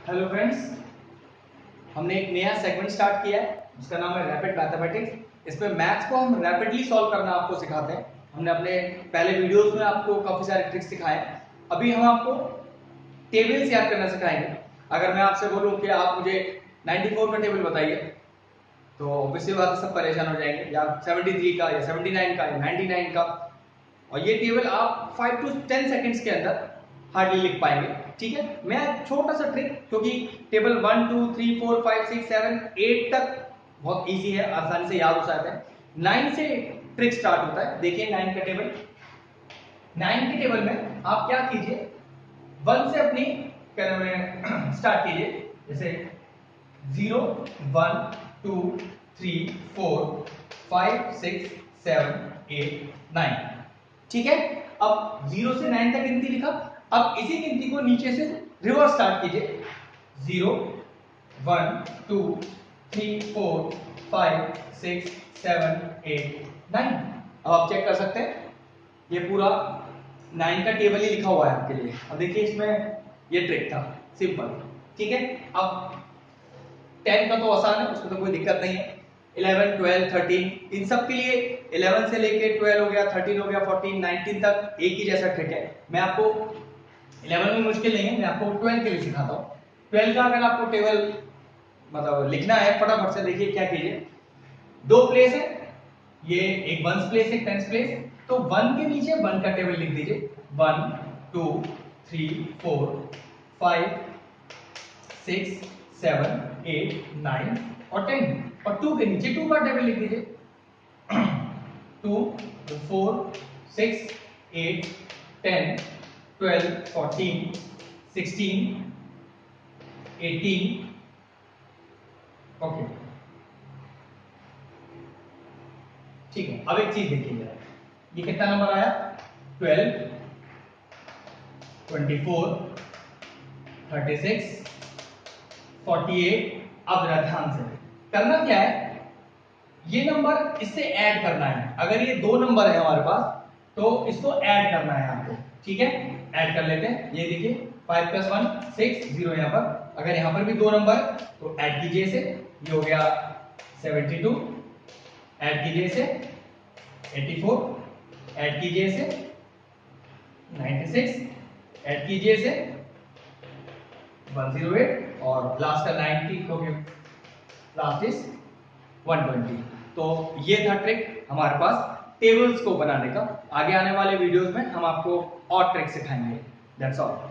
Hello friends, हमने एक नया सेगमेंट स्टार्ट किया है जिसका नाम है रैपिड मैथमेटिक्स। इसमें मैथ्स को हम रैपिडली सॉल्व करना आपको सिखाते हैं। हमने अपने पहले वीडियोस में आपको काफी सारे ट्रिक्स सिखाए हैं। अभी हम आपको टेबल्स याद करना सिखाएंगे। अगर मैं आपसे बोलूं कि आप मुझे 94 का टेबल बताइए तो ऑब्वियसली बात है सब परेशान हो जाएंगे, या 73 का या 79 का या 99 का। और ये टेबल आप 5 to 10 सेकेंड्स के अंदर हार्डली लिख पाएंगे। ठीक है, मैं छोटा सा ट्रिक, क्योंकि टेबल 1 2 3 4 5 6 7 8 तक बहुत इजी है, आसानी से याद हो जाता है। 9 से ट्रिक स्टार्ट होता है। देखिए 9 का टेबल, 9 के टेबल में आप क्या कीजिए, 1 से अपनी स्टार्ट कीजिए। जैसे 0 1 2 3 4 5 6 7 8 9। ठीक है, अब 0 से 9 तक गिनती लिखा। अब इसी गिनती को नीचे से रिवर्स स्टार्ट कीजिए। 0 1 2 3 4 5 6 7 8 9। अब आप चेक कर सकते हैं, ये पूरा 9 का टेबल ही लिखा हुआ है आपके लिए। अब देखिए इसमें ये ट्रिक था, सिंपल। ठीक है, अब 10 का तो आसान है, उसमें तो कोई दिक्कत नहीं है। 11 12 13 इन सब के लिए 11 से लेके 12 हो गया, 13 हो गया, 14 19 तक एक ही जैसा ट्रिक है। मैं आपको 11 में मुश्किल नहीं है, मैं आपको 12 के लिए सिखाता हूँ। 12 का अगर आपको टेबल मतलब लिखना है, फटाफट से देखिए क्या कीजिए। दो प्लेस है, ये एक वंस प्लेस एक टेंस प्लेस, तो 1 के नीचे 1 का टेबल लिख दीजिए। 1 2 3 4 5 6 7 8 9 और 10, और 2 के नीचे 2 का टेबल लिख दीजिए। 2 4 6 8 10 12 14 16 18। ओके, ठीक है। अब एक चीज देखिए जरा, ये कितना नंबर आया? 12 24 36 48। अब जरा ध्यान से करना क्या है, ये नंबर इससे ऐड करना है। अगर ये दो नंबर है हमारे पास तो इसको ऐड करना है आपको। ठीक है, ऐड कर लेते हैं। ये देखिए 5 + 1 6 0 यहाँ पर। अगर यहाँ पर भी दो नंबर तो ऐड कीजिए इसे, ये हो गया 72। ऐड कीजिए इसे 84। ऐड कीजिए इसे 96। ऐड कीजिए इसे 108 और लास्ट का 90, क्योंकि लास्ट इज 120। तो ये था ट्रिक हमारे पास टेबल्स को बनाने का। आगे आने वाले वीडियोस में हम आपको और ट्रिक सिखाएंगे। That's all.